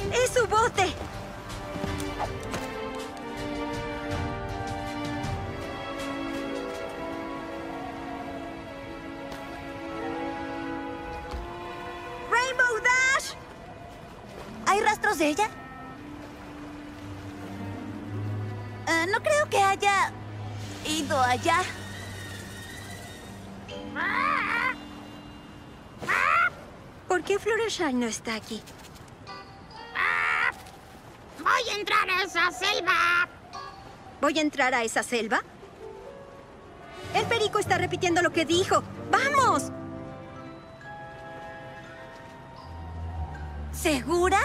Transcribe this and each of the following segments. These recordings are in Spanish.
¡Es su bote! ¡Rainbow Dash! ¿Hay rastros de ella? No creo que haya ido allá. ¿Por qué Fluttershy no está aquí? ¡Voy a entrar a esa selva! ¿Voy a entrar a esa selva? El perico está repitiendo lo que dijo. ¡Vamos! ¿Segura?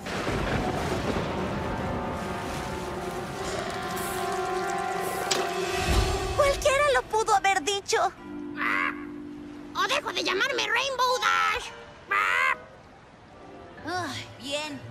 Cualquiera lo pudo haber dicho. ¡O dejo de llamarme Rainbow Dash! Ay, bien.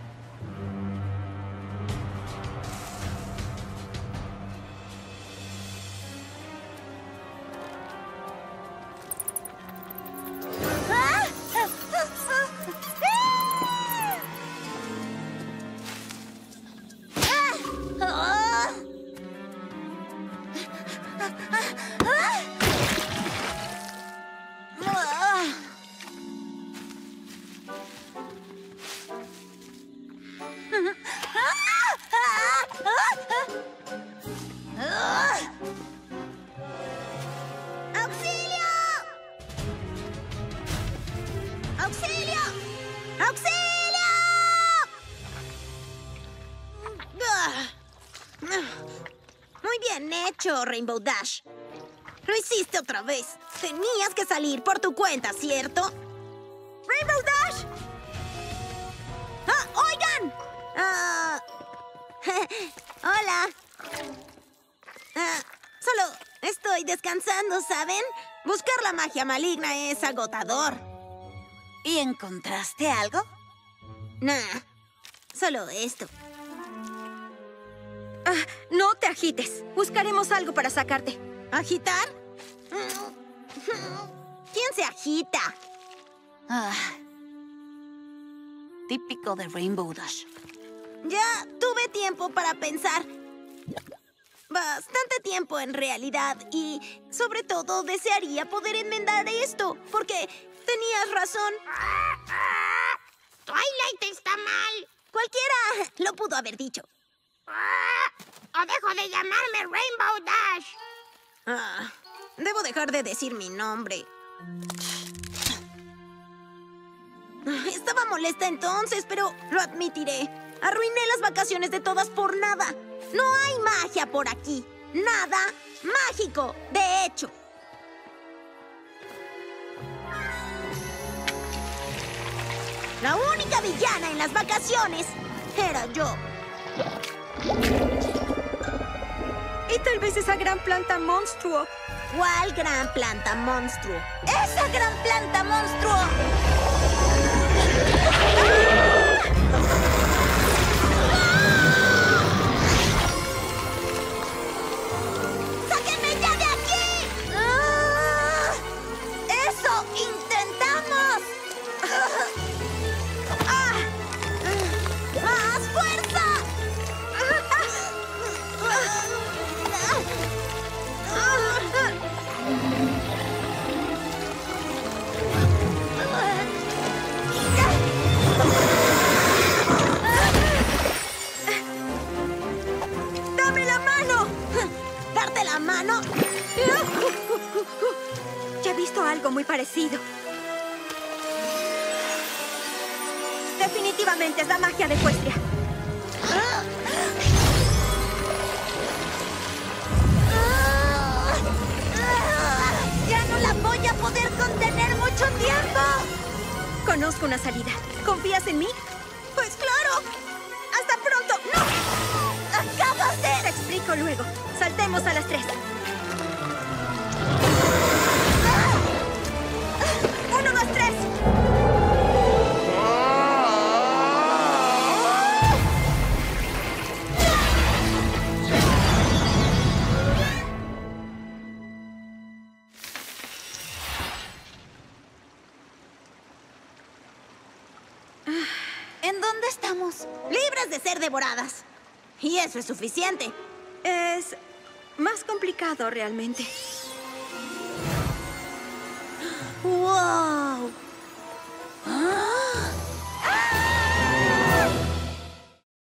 ¡Auxilio! ¡Auxilio! ¡Auxilio! Muy bien hecho, Rainbow Dash. Lo hiciste otra vez. Tenías que salir por tu cuenta, ¿cierto? ¡Rainbow Dash! ¡Ah, oigan! Hola. Solo estoy descansando, ¿saben? Buscar la magia maligna es agotador. ¿Y encontraste algo? Nah, solo esto. No te agites. Buscaremos algo para sacarte. ¿Agitar? ¿Quién se agita? Ah, típico de Rainbow Dash. Ya tuve tiempo para pensar. Bastante tiempo en realidad. Y sobre todo desearía poder enmendar esto. Porque tenías razón. ¡Twilight está mal! Cualquiera lo pudo haber dicho. ¡O dejo de llamarme Rainbow Dash! Debo dejar de decir mi nombre. Estaba molesta entonces, pero lo admitiré. Arruiné las vacaciones de todas por nada. No hay magia por aquí. Nada mágico, de hecho. La única villana en las vacaciones era yo. Y tal vez esa gran planta monstruo. ¿Cuál gran planta monstruo? ¡Esa gran planta monstruo! ¡Sáquenme ya de aquí! ¡Eso intentamos! ¡Más fuerza! ¡Dame la mano! ¿Darte la mano? Ya he visto algo muy parecido. Definitivamente es la magia de Equestria. ¡Ya no la voy a poder contener mucho tiempo! Conozco una salida. ¿Confías en mí? ¡Pues claro! ¡Hasta pronto! ¡No! ¡Acabas de...! Te explico luego. Saltemos a las 3. 1, 2, 3. ¿En dónde estamos? Libres de ser devoradas. Y eso es suficiente. Es más complicado realmente. ¡Wow!